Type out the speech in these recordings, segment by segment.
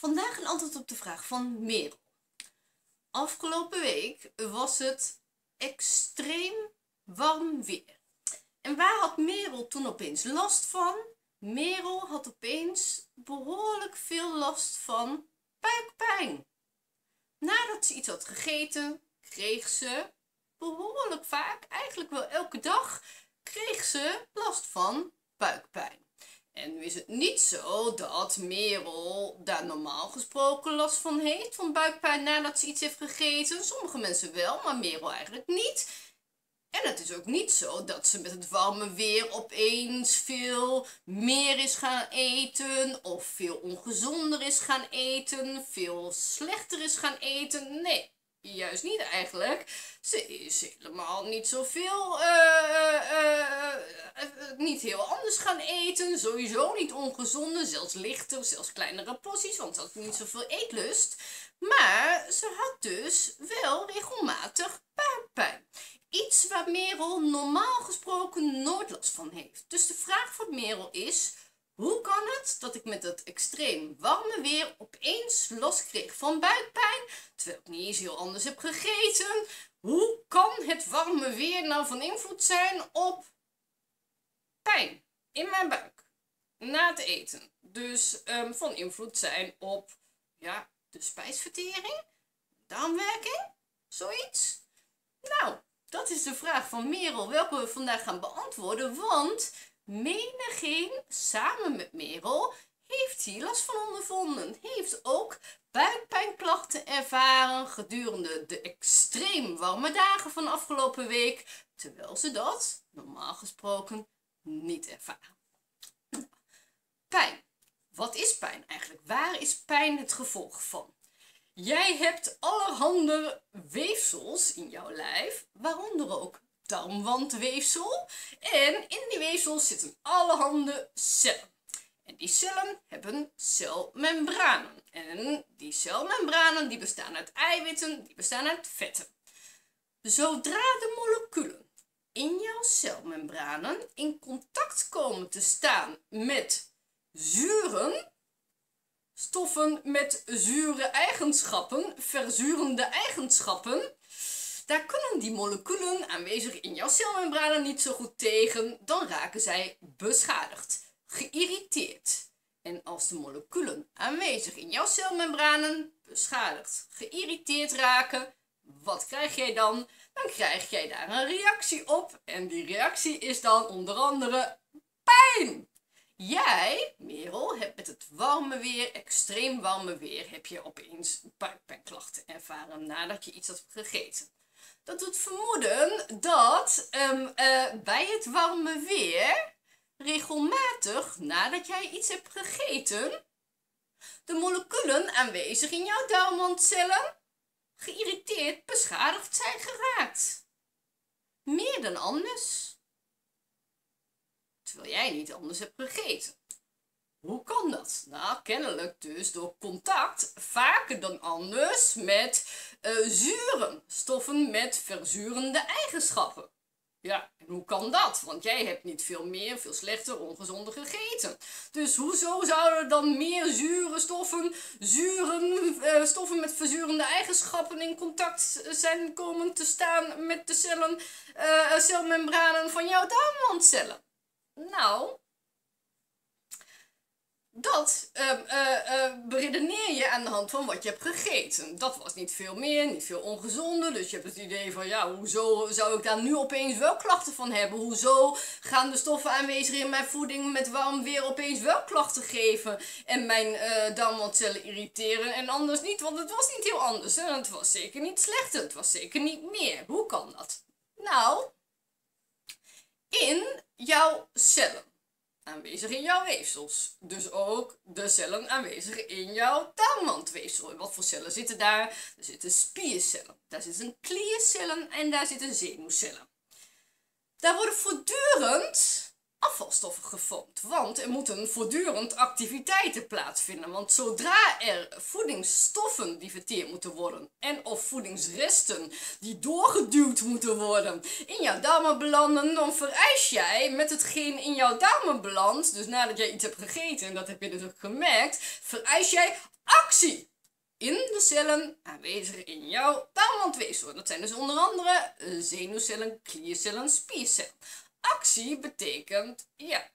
Vandaag een antwoord op de vraag van Merel. Afgelopen week was het extreem warm weer. En waar had Merel toen opeens last van? Merel had opeens behoorlijk veel last van buikpijn. Nadat ze iets had gegeten, kreeg ze behoorlijk vaak, eigenlijk wel elke dag, kreeg ze last van buikpijn. En nu is het niet zo dat Merel daar normaal gesproken last van heeft, van buikpijn nadat ze iets heeft gegeten. Sommige mensen wel, maar Merel eigenlijk niet. En het is ook niet zo dat ze met het warme weer opeens veel meer is gaan eten, of veel ongezonder is gaan eten, veel slechter is gaan eten. Nee, juist niet eigenlijk. Ze is helemaal niet zoveel, niet heel anders gaan eten. Sowieso niet ongezonder, zelfs lichter, zelfs kleinere porties, want ze had niet zoveel eetlust. Maar ze had dus wel regelmatig buikpijn. Iets waar Merel normaal gesproken nooit last van heeft. Dus de vraag van Merel is: hoe kan het dat ik met het extreem warme weer opeens last kreeg van buikpijn, terwijl ik niet eens heel anders heb gegeten? Hoe kan het warme weer nou van invloed zijn op pijn in mijn buik na het eten? Dus van invloed zijn op de spijsvertering, darmwerking, zoiets? Nou, dat is de vraag van Merel, welke we vandaag gaan beantwoorden, want menigeen samen met Merel heeft hier last van ondervonden. Heeft ook buikpijnklachten ervaren gedurende de extreem warme dagen van afgelopen week, terwijl ze dat normaal gesproken niet ervaren. Pijn. Wat is pijn eigenlijk? Waar is pijn het gevolg van? Jij hebt allerhande weefsels in jouw lijf, waaronder ook darmwandweefsel. En in die weefsels zitten allerhande cellen. En die cellen hebben celmembranen. En die celmembranen die bestaan uit eiwitten, die bestaan uit vetten. Zodra de moleculen in jouw celmembranen in contact komen te staan met zuren, stoffen met zure eigenschappen, verzurende eigenschappen, daar kunnen die moleculen aanwezig in jouw celmembranen niet zo goed tegen, dan raken zij beschadigd, geïrriteerd. En als de moleculen aanwezig in jouw celmembranen beschadigd, geïrriteerd raken, wat krijg jij dan? Dan krijg jij daar een reactie op en die reactie is dan onder andere pijn. Jij, Merel, hebt met het warme weer, extreem warme weer, heb je opeens buikpijnklachten ervaren nadat je iets had gegeten. Dat doet vermoeden dat bij het warme weer regelmatig nadat jij iets hebt gegeten, de moleculen aanwezig in jouw darmwandcellen geïrriteerd, beschadigd zijn geraakt. Meer dan anders. Terwijl jij niet anders hebt gegeten. Hoe kan dat? Nou, kennelijk dus door contact, vaker dan anders, met zuren, stoffen met verzurende eigenschappen. Ja, en hoe kan dat? Want jij hebt niet veel meer, veel slechter, ongezonder gegeten. Dus hoezo zouden dan meer zure stoffen, stoffen met verzurende eigenschappen in contact zijn komen te staan met de celmembranen van jouw darmwandcellen? Nou, dat beredeneer je aan de hand van wat je hebt gegeten. Dat was niet veel meer, niet veel ongezonder. Dus je hebt het idee van, ja, hoezo zou ik daar nu opeens wel klachten van hebben? Hoezo gaan de stoffen aanwezig in mijn voeding met warm weer opeens wel klachten geven? En mijn darmwandcellen irriteren en anders niet? Want het was niet heel anders. En het was zeker niet slechter. Het was zeker niet meer. Hoe kan dat? Nou, in jouw cellen. Aanwezig in jouw weefsels. Dus ook de cellen aanwezig in jouw darmwandweefsel. En wat voor cellen zitten daar? Er zitten spiercellen, daar zitten kliercellen en daar zitten zenuwcellen. Daar worden voortdurend afvalstoffen gevormd, want er moeten voortdurend activiteiten plaatsvinden. Want zodra er voedingsstoffen die verteerd moeten worden en of voedingsresten die doorgeduwd moeten worden in jouw darmen belanden, dan vereis jij met hetgeen in jouw darmen belandt, dus nadat jij iets hebt gegeten, en dat heb je natuurlijk gemerkt, vereis jij actie in de cellen aanwezig in jouw darmwandweefsel. Dat zijn dus onder andere zenuwcellen, kliercellen, spiercellen. Actie betekent,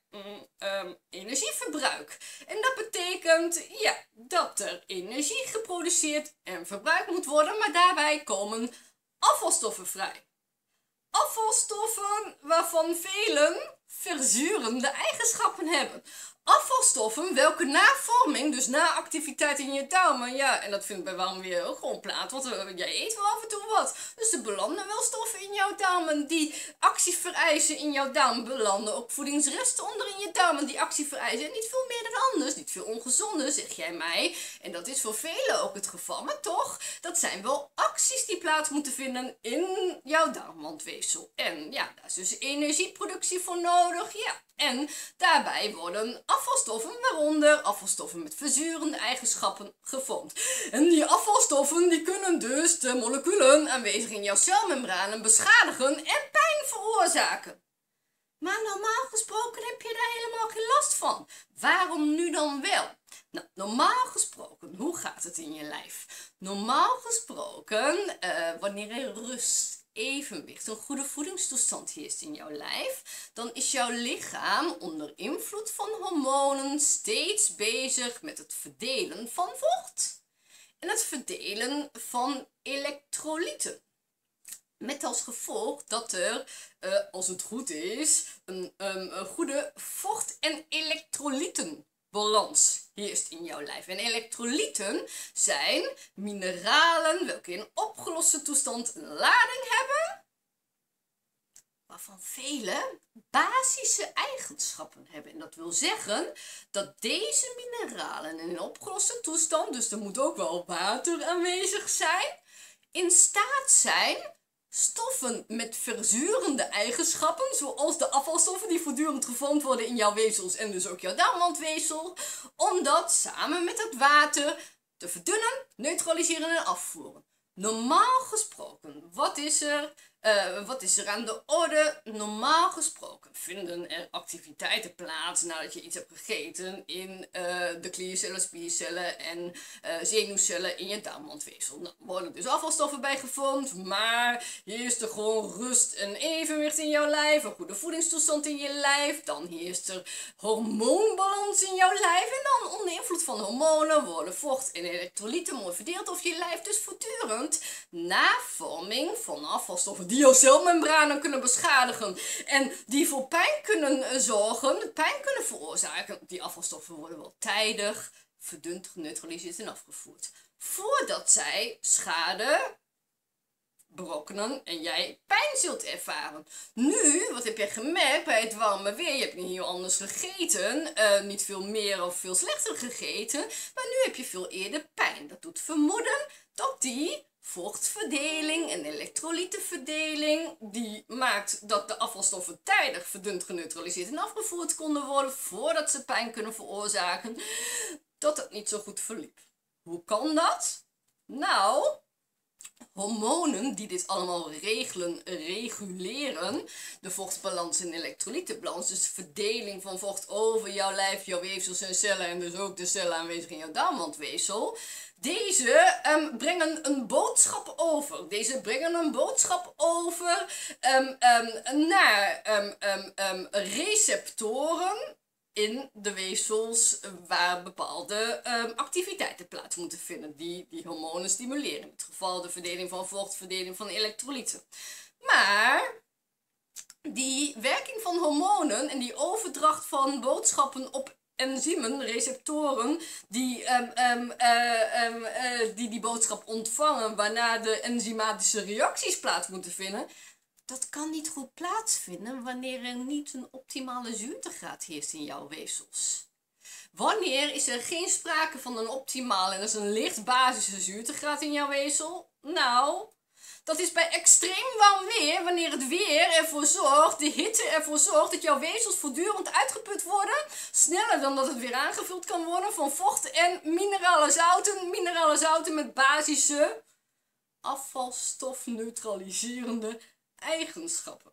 energieverbruik. En dat betekent, dat er energie geproduceerd en verbruikt moet worden, maar daarbij komen afvalstoffen vrij. Afvalstoffen waarvan velen verzurende eigenschappen hebben. Afvalstoffen welke na vorming, dus na activiteit in je darmen, en dat vind ik bij warm weer ook gewoon plaats, want jij eet wel af en toe wat. Dus er belanden wel stoffen in jouw darmen die actie vereisen in jouw darmen. Belanden ook voedingsresten onder in je darmen die actie vereisen. En niet veel meer dan anders, niet veel ongezonder, zeg jij mij. En dat is voor velen ook het geval, maar toch, dat zijn wel acties die plaats moeten vinden in jouw darmwandweefsel. En daar is dus energieproductie voor nodig, En daarbij worden afvalstoffen, waaronder afvalstoffen met verzurende eigenschappen, gevormd. En die afvalstoffen die kunnen dus de moleculen aanwezig in jouw celmembranen beschadigen en pijn veroorzaken. Maar normaal gesproken heb je daar helemaal geen last van. Waarom nu dan wel? Nou, normaal gesproken, hoe gaat het in je lijf? Normaal gesproken, wanneer er rust, evenwicht, een goede voedingstoestand heerst in jouw lijf, dan is jouw lichaam onder invloed van hormonen steeds bezig met het verdelen van vocht en het verdelen van elektrolyten. Met als gevolg dat er, als het goed is, een goede vocht- en elektrolytenbalans heerst in jouw lijf. En elektrolyten zijn mineralen welke in opgeloste toestand een lading hebben, waarvan vele basische eigenschappen hebben. En dat wil zeggen dat deze mineralen in een opgeloste toestand, dus er moet ook wel water aanwezig zijn, in staat zijn stoffen met verzurende eigenschappen, zoals de afvalstoffen die voortdurend gevormd worden in jouw weefsels en dus ook jouw darmwandweefsel, om dat samen met het water te verdunnen, neutraliseren en afvoeren. Normaal gesproken, wat is er aan de orde? Normaal gesproken vinden er activiteiten plaats nadat je iets hebt gegeten in de kliercellen, spiercellen en zenuwcellen in je darmwandweefsel. Dan worden dus afvalstoffen bij gevormd, maar heerst er gewoon rust en evenwicht in jouw lijf, een goede voedingstoestand in je lijf, dan heerst er hormoonbalans in jouw lijf en dan onder invloed van hormonen worden vocht en elektrolyten mooi verdeeld over je lijf, dus voortdurend navorming van afvalstoffen die jouw celmembranen kunnen beschadigen en die voor pijn kunnen zorgen, pijn kunnen veroorzaken. Die afvalstoffen worden wel tijdig verdund, geneutraliseerd en afgevoerd, voordat zij schade berokkenen en jij pijn zult ervaren. Nu, wat heb jij gemerkt bij het warme weer? Je hebt niet heel anders gegeten, niet veel meer of veel slechter gegeten, maar nu heb je veel eerder pijn. Dat doet vermoeden dat die vochtverdeling en elektrolytenverdeling, die maakt dat de afvalstoffen tijdig verdund, geneutraliseerd en afgevoerd konden worden voordat ze pijn kunnen veroorzaken, dat het niet zo goed verliep. Hoe kan dat? Nou, hormonen die dit allemaal reguleren, de vochtbalans en elektrolytenbalans, dus de verdeling van vocht over jouw lijf, jouw weefsels en cellen en dus ook de cellen aanwezig in jouw darmwandweefsel, deze brengen een boodschap over. Deze brengen een boodschap over naar receptoren in de weefsels waar bepaalde activiteiten plaats moeten vinden die hormonen stimuleren. In het geval de verdeling van vocht, verdeling van elektrolyten. Maar die werking van hormonen en die overdracht van boodschappen op enzymen, receptoren, die boodschap ontvangen, waarna de enzymatische reacties plaats moeten vinden, dat kan niet goed plaatsvinden wanneer er niet een optimale zuurtegraad heerst in jouw weefsels. Wanneer is er geen sprake van een optimale en dat is een licht basische zuurtegraad in jouw weefsel? Nou, dat is bij extreem warm weer, wanneer het weer ervoor zorgt, de hitte ervoor zorgt dat jouw weefsels voortdurend uitgeput worden, sneller dan dat het weer aangevuld kan worden van vocht en minerale zouten met basische afvalstofneutraliserende eigenschappen.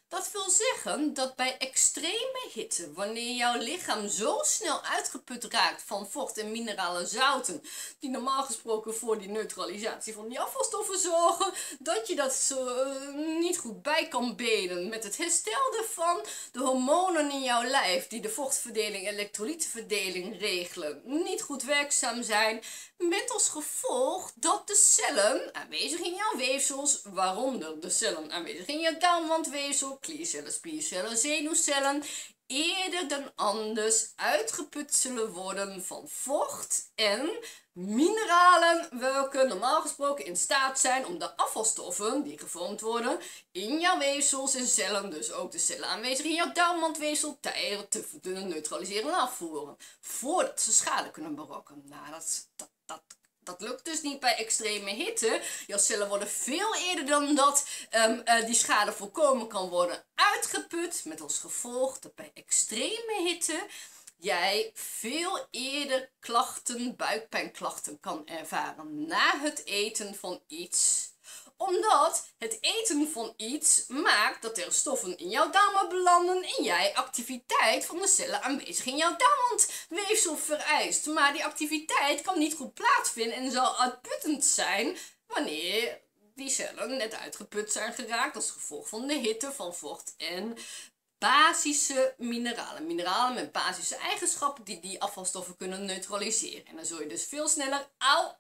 Dat wil zeggen dat bij extreme hitte, wanneer jouw lichaam zo snel uitgeput raakt van vocht en minerale zouten, die normaal gesproken voor die neutralisatie van die afvalstoffen zorgen, dat je dat niet goed bij kan benen met het herstel ervan. De hormonen in jouw lijf die de vochtverdeling en elektrolytenverdeling regelen, niet goed werkzaam zijn, met als gevolg dat de cellen aanwezig in jouw weefsels, waaronder de cellen aanwezig in je darmwandweefsel, kliercellen, spiercellen, zenuwcellen, eerder dan anders uitgeput zullen worden van vocht en mineralen, welke normaal gesproken in staat zijn om de afvalstoffen die gevormd worden in jouw weefsels en cellen, dus ook de cellen aanwezig in jouw darmwandweefsel, te verdunnen, neutraliseren en afvoeren, voordat ze schade kunnen berokkenen. Nou, dat lukt dus niet bij extreme hitte. Jouw cellen worden veel eerder dan dat die schade voorkomen kan worden uitgeput. Met als gevolg dat bij extreme hitte jij veel eerder klachten, buikpijnklachten kan ervaren na het eten van iets. Omdat het eten van iets maakt dat er stoffen in jouw darmen belanden en jij activiteit van de cellen aanwezig in jouw darmwandweefsel vereist. Maar die activiteit kan niet goed plaatsvinden en zal uitputtend zijn wanneer die cellen net uitgeput zijn geraakt als gevolg van de hitte, van vocht en basische mineralen. Mineralen met basische eigenschappen die die afvalstoffen kunnen neutraliseren. En dan zul je dus veel sneller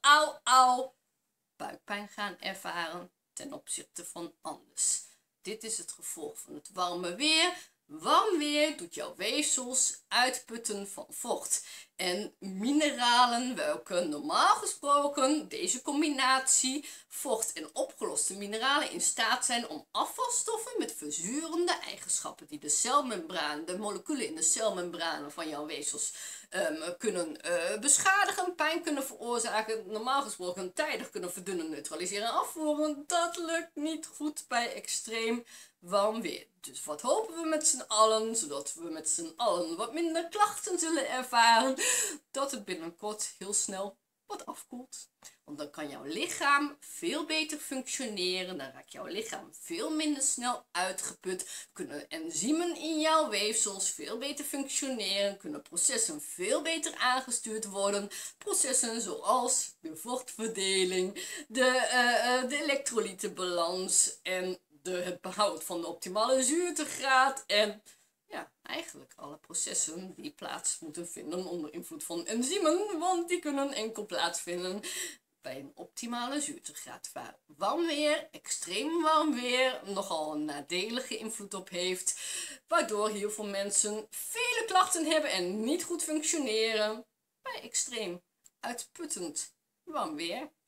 buikpijn gaan ervaren ten opzichte van anders. Dit is het gevolg van het warme weer. Warm weer doet jouw weefsels uitputten van vocht en mineralen, welke normaal gesproken deze combinatie vocht en opgeloste mineralen in staat zijn om afvalstoffen met verzurende eigenschappen die de celmembraan, de moleculen in de celmembranen van jouw weefsels kunnen beschadigen, pijn kunnen veroorzaken, normaal gesproken tijdig kunnen verdunnen, neutraliseren en afvoeren. Dat lukt niet goed bij extreem warm weer. Dus wat hopen we met z'n allen, zodat we met z'n allen wat minder klachten zullen ervaren, dat het binnenkort heel snel wat afkoelt. Want dan kan jouw lichaam veel beter functioneren, dan raakt jouw lichaam veel minder snel uitgeput, kunnen enzymen in jouw weefsels veel beter functioneren, kunnen processen veel beter aangestuurd worden, processen zoals de vochtverdeling, de elektrolytenbalans en het behoud van de optimale zuurtegraad en ja, eigenlijk alle processen die plaats moeten vinden onder invloed van enzymen, want die kunnen enkel plaatsvinden bij een optimale zuurtegraad, waar warm weer, extreem warm weer, nogal een nadelige invloed op heeft, waardoor heel veel mensen vele klachten hebben en niet goed functioneren bij extreem uitputtend warm weer.